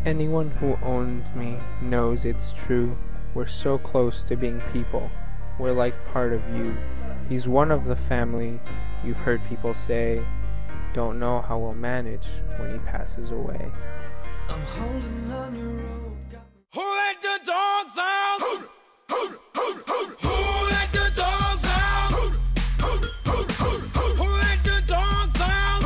Anyone who owns me knows it's true. We're so close to being people. We're like part of you. He's one of the family. You've heard people say, don't know how we'll manage when he passes away. I'm holding on your rope. Who let the dogs out? Who let the dogs out? Who let the dogs out?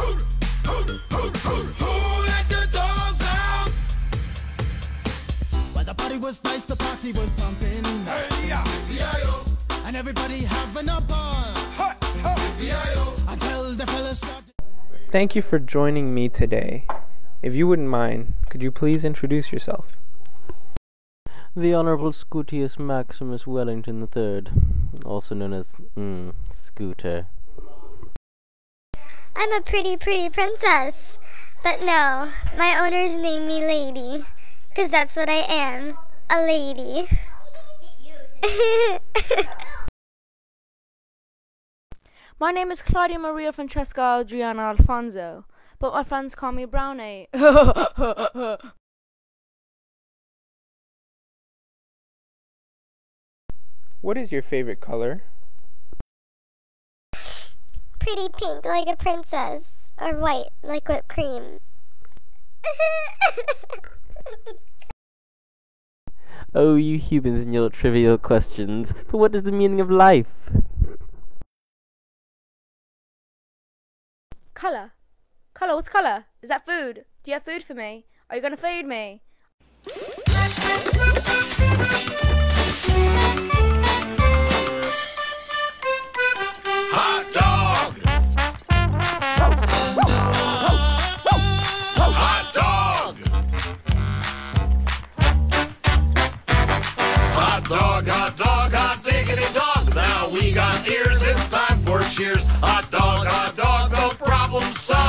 Who let the dogs out? Well, the party was nice, the party was pumping. Hey, yeah, B.I.O. And everybody having a ball. B.I.O. Until the fellas started. Thank you for joining me today. If you wouldn't mind, could you please introduce yourself? The Honourable Scutius Maximus Wellington III, also known as, Scooter. I'm a pretty princess. But no, my owners name me Lady. 'Cause that's what I am, a lady. My name is Claudia Maria Francesca Adriana Alfonso, but my friends call me Brownie. What is your favorite color? Pretty pink like a princess, or white like whipped cream. Oh, you humans and your trivial questions. But what is the meaning of life? Colour. Colour, what's colour? Is that food? Do you have food for me? Are you gonna feed me? Hot dog! Hot dog! Hot dog, hot diggity dog. Now we got ears, it's time for cheers. Hot dog, no problem solved.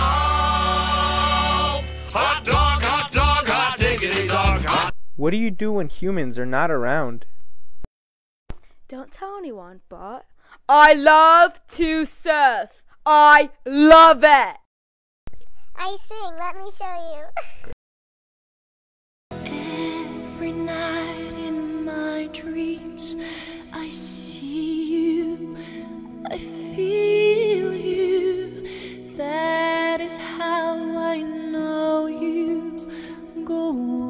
Hot diggity dog. What do you do when humans are not around? Don't tell anyone, but I love to surf. I love it. I sing, let me show you. Every night in my dreams, I see you, I feel you. That is how I know you go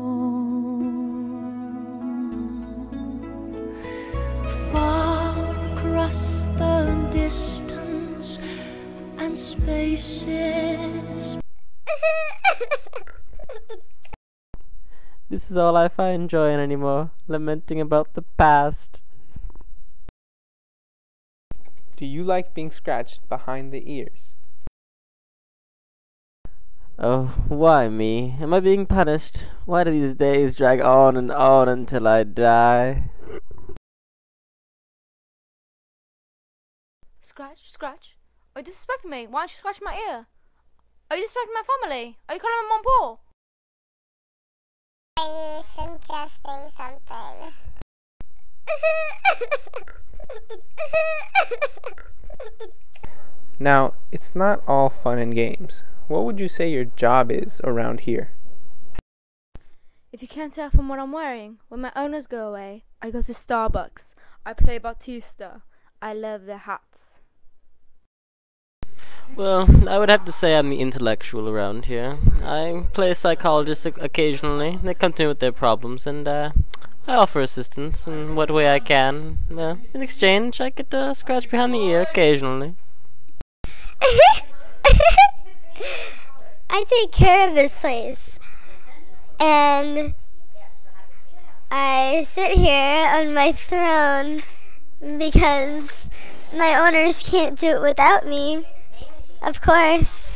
on. Far across the distance and spaces. This is all I find joy in anymore, lamenting about the past. Do you like being scratched behind the ears? Oh, why me? Am I being punished? Why do these days drag on and on until I die? Scratch, scratch. Are you disrespecting me? Why don't you scratch my ear? Are you disrespecting my family? Are you calling my mom poor? Are you suggesting something? Now, it's not all fun and games. What would you say your job is around here? If you can't tell from what I'm wearing, when my owners go away, I go to Starbucks. I play Batista. I love their hats. Well, I would have to say I'm the intellectual around here. I play a psychologist occasionally. They come to me with their problems, and I offer assistance in what way I can. In exchange, I get scratch behind the ear occasionally. I take care of this place. And I sit here on my throne because my owners can't do it without me. Of course.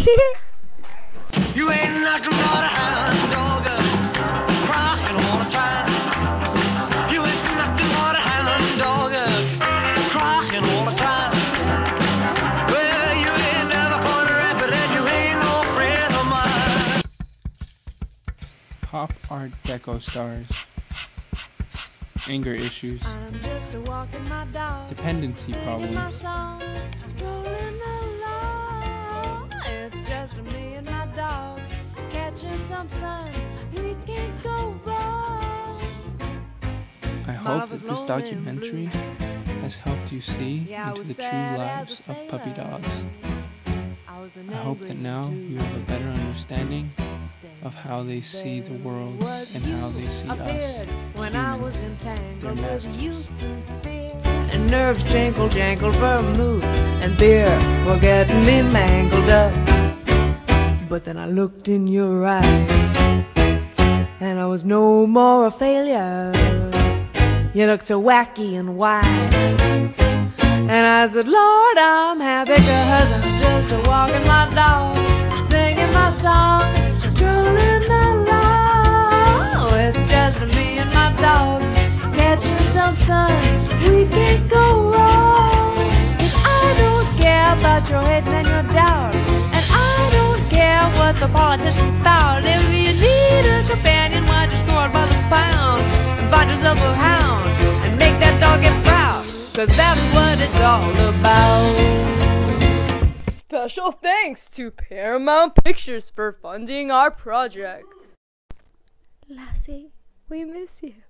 You ain't nothing but a hound dog, crying all the time. You ain't nothing but a hound dog, crying all the time. Well, you ain't never gonna rap it, and you ain't no friend of mine. Pop Art Deco stars. Anger issues. I'm just a walking my dog. Dependency Singing my problems. song, strolling along. It's just me and my dog catching some sun. We can't go wrong. I hope that this documentary has helped you see into the true lives of puppy dogs. I hope that now you have a better understanding of how they see the world and how they see us, humans, their masters. And nerves jangle, vermouth and beer were getting me mangled up. But then I looked in your eyes, and I was no more a failure. You looked so wacky and wise, and I said, Lord, I'm happy 'cause I'm just walking my dog, singing my song, strolling along. It's just me and my dog, catching some sun. We can't go wrong, 'cause I don't care about your hate and your doubt, and I don't care what the politicians spout. If you need a companion, why just go out by the pound and find yourself a hound and make that dog get proud, 'cause that's what it's all about. Special thanks to Paramount Pictures for funding our project. Lassie, we miss you.